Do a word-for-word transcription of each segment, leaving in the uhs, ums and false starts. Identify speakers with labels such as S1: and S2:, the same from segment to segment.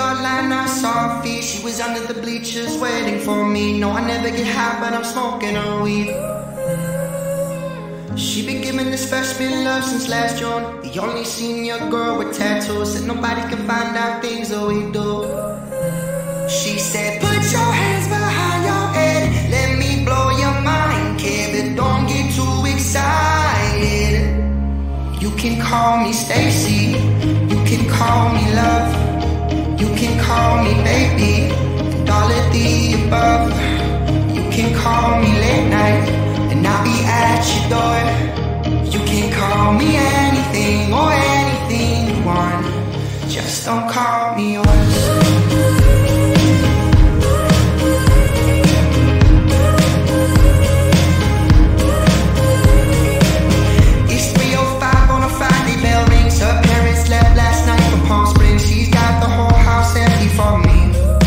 S1: start line, I saw her feet. She was under the bleachers waiting for me. No, I never get high, but I'm smoking her weed. She been giving this first been love since last June. The only senior girl with tattoos. Said nobody can find out things that we do. She said, put your hands behind your head, let me blow your mind, kid, but don't get too excited. You can call me Stacy, you can call me love, you can call me baby, and all of the above. You can call me late night, and I'll be at your door. You can call me anything or anything you want, just don't call me yours. Her parents left last night for Palm Springs. She's got the whole house empty for me.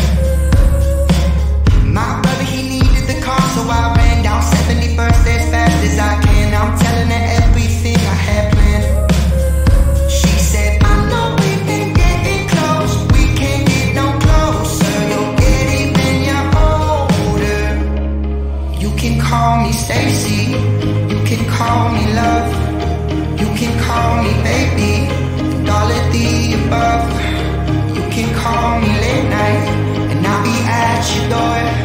S1: My brother, he needed the car, so I ran down seventy-first as fast as I can. I'm telling her everything I had planned. She said, I know we've been getting close, we can't get no closer. You'll get it when you're older. You can call me Stacy, you can call me love, you can call me baby, and all of the above. You can call me late night, and I'll be at your door.